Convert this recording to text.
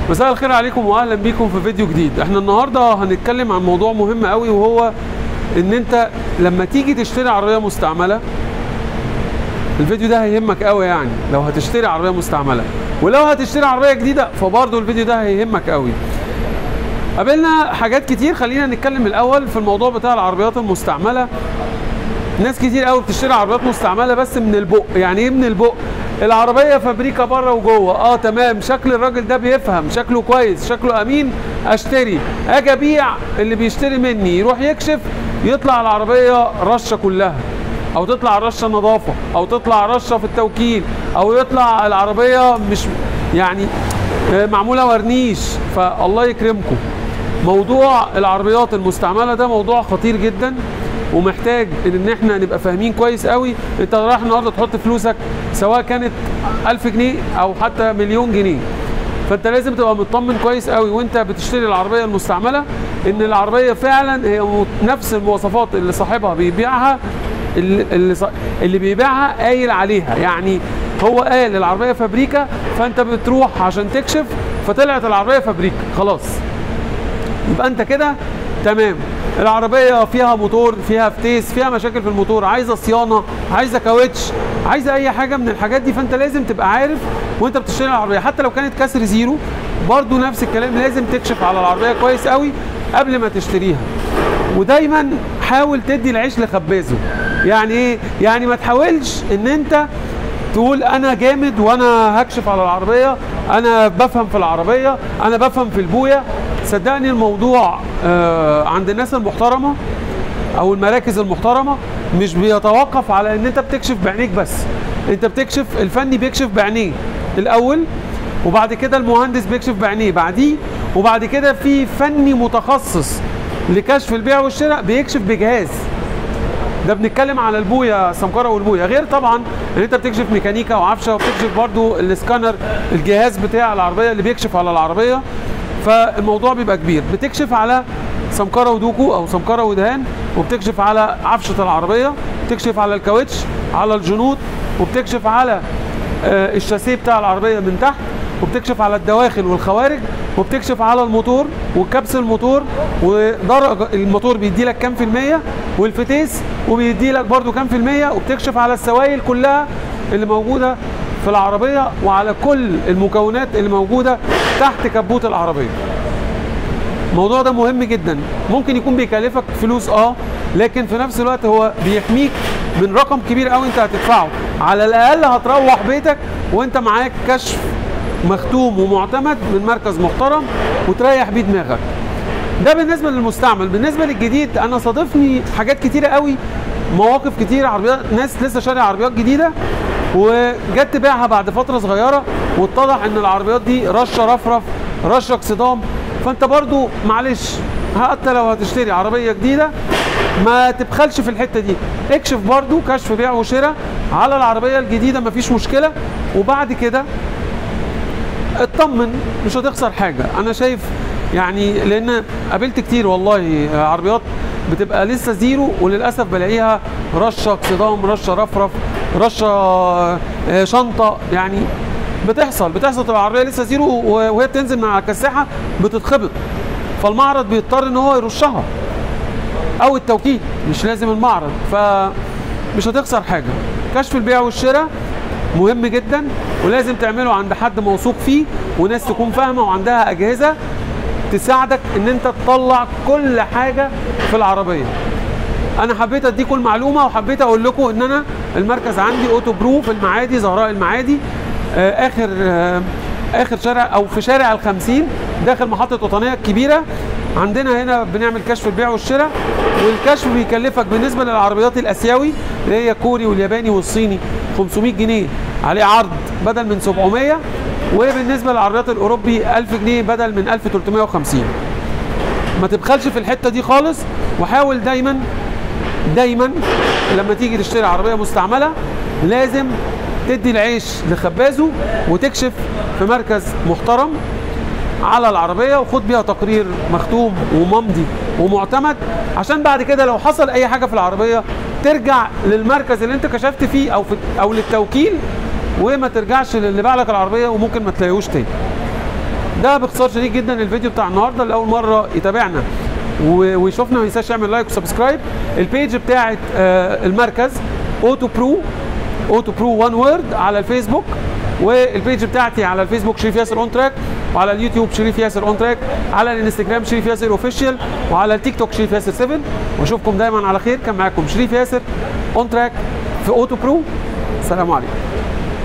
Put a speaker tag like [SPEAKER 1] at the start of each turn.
[SPEAKER 1] مساء الخير عليكم واهلا بيكم في فيديو جديد. احنا النهارده هنتكلم عن موضوع مهم قوي، وهو ان انت لما تيجي تشتري عربيه مستعمله، الفيديو ده هيهمك قوي. يعني لو هتشتري عربيه مستعمله، ولو هتشتري عربيه جديده فبرضه الفيديو ده هيهمك قوي. قابلنا حاجات كتير. خلينا نتكلم الاول في الموضوع بتاع العربيات المستعمله. ناس كتير قوي بتشتري عربيات مستعمله بس من البق. يعني ايه من البق؟ العربيه فابريكا بره وجوه، تمام، شكل الراجل ده بيفهم، شكله كويس، شكله امين، اشتري. اجي ابيع، اللي بيشتري مني يروح يكشف، يطلع العربيه رشه كلها، او تطلع رشه نظافه، او تطلع رشه في التوكيل، او يطلع العربيه مش يعني معموله ورنيش. فالله يكرمكم، موضوع العربيات المستعمله ده موضوع خطير جدا، ومحتاج ان احنا نبقى فاهمين كويس قوي. انت رايح النهارده تحط فلوسك، سواء كانت 1000 جنيه او حتى مليون جنيه، فانت لازم تبقى مطمن كويس قوي وانت بتشتري العربيه المستعمله ان العربيه فعلا هي نفس المواصفات اللي صاحبها بيبيعها، اللي بيبيعها قايل عليها. يعني هو قال العربيه فابريكا، فانت بتروح عشان تكشف فطلعت العربيه فابريكا، خلاص يبقى انت كده تمام. العربيه فيها موتور، فيها فتيس، فيها مشاكل في الموتور، عايزه صيانه، عايزه كاوتش، عايزه اي حاجه من الحاجات دي، فانت لازم تبقى عارف وانت بتشتري العربيه. حتى لو كانت كسر زيرو برضو نفس الكلام، لازم تكشف على العربيه كويس قوي قبل ما تشتريها. ودايما حاول تدي العيش لخبازه. يعني ايه؟ يعني ما تحاولش ان انت تقول انا جامد وانا هكشف على العربيه، انا بفهم في العربيه، انا بفهم في البويه. صدقني الموضوع عند الناس المحترمه او المراكز المحترمه مش بيتوقف على ان انت بتكشف بعينيك بس. انت بتكشف، الفني بيكشف بعينيه الاول، وبعد كده المهندس بيكشف بعينيه بعديه، وبعد كده في فني متخصص لكشف البيع والشراء بيكشف بجهاز. ده بنتكلم على البويه، السمكره والبويه، غير طبعا ان انت بتكشف ميكانيكا وعفشه، وبتكشف برضو السكانر، الجهاز بتاع العربيه اللي بيكشف على العربيه. فالموضوع بيبقى كبير. بتكشف على سمكره ودوكو او سمكره ودهان، وبتكشف على عفشه العربيه، بتكشف على الكاوتش، على الجنوط، وبتكشف على الشاسيه بتاع العربيه من تحت، وبتكشف على الدواخل والخوارج، وبتكشف على الموتور وكبس الموتور، ودرجه الموتور بيدي لك كام في الميه، والفتيس وبيدي لك برده كام في الميه، وبتكشف على السوائل كلها اللي موجوده في العربيه، وعلى كل المكونات اللي موجوده تحت كبوت العربيه. الموضوع ده مهم جدا. ممكن يكون بيكلفك فلوس لكن في نفس الوقت هو بيحميك من رقم كبير قوي انت هتدفعه. على الاقل هتروح بيتك وانت معاك كشف مختوم ومعتمد من مركز محترم وتريح بيه دماغك. ده بالنسبه للمستعمل. بالنسبه للجديد، انا صادفني حاجات كتيره قوي، مواقف كتير، عربيات ناس لسه شاريه عربيات جديده وجت تبيعها بعد فتره صغيره، واتضح ان العربيات دي رشه رفرف، رشه اكسدام. فانت برضو معلش، حتى لو هتشتري عربيه جديده ما تبخلش في الحته دي، اكشف برضو كشف بيع وشراء على العربيه الجديده، مفيش مشكله، وبعد كده اطمن، مش هتخسر حاجه. انا شايف يعني، لان قابلت كتير والله عربيات بتبقى لسه زيرو وللاسف بلاقيها رشه اكسدام، رشه رفرف، رشه شنطه. يعني بتحصل تبقى العربيه لسه زيرو وهي بتنزل من على الكساحه بتتخبط، فالمعرض بيضطر ان هو يرشها، او التوكيل، مش لازم المعرض. فمش هتخسر حاجه. كشف البيع والشراء مهم جدا، ولازم تعمله عند حد موثوق فيه، وناس تكون فاهمه وعندها اجهزه تساعدك ان انت تطلع كل حاجه في العربيه. انا حبيت اديكم المعلومه، وحبيت اقول لكم ان انا المركز عندي اوتو برو في المعادي، زهراء المعادي، اخر شارع، او في شارع ال50 داخل محطه وطنيه الكبيره. عندنا هنا بنعمل كشف البيع والشراء، والكشف بيكلفك بالنسبه للعربيات الاسيوي اللي هي الكوري والياباني والصيني 500 جنيه عليه عرض بدل من 700، وبالنسبه للعربيات الاوروبي 1000 جنيه بدل من 1350. ما تبخلش في الحته دي خالص، وحاول دايما لما تيجي تشتري عربيه مستعمله لازم تدي العيش لخبازه، وتكشف في مركز محترم على العربيه، وخد بيها تقرير مختوم وممضي ومعتمد، عشان بعد كده لو حصل اي حاجه في العربيه ترجع للمركز اللي انت كشفت فيه او للتوكيل، وما ترجعش للي باع لك العربيه وممكن ما تلاقيهوش تاني. ده باختصار شديد جدا الفيديو بتاع النهارده. اللي اول مره يتابعنا ويشوفنا ما ينساش يعمل لايك وسبسكرايب. البيج بتاعت المركز اوتو برو وان وورد على الفيسبوك، والبيج بتاعتي على الفيسبوك شريف ياسر اون تراك، وعلى اليوتيوب شريف ياسر اون تراك، على الانستجرام شريف ياسر اوفيشال، وعلى التيك توك شريف ياسر 7. واشوفكم دايما على خير. كان معاكم شريف ياسر اون تراك في اوتو برو. السلام عليكم.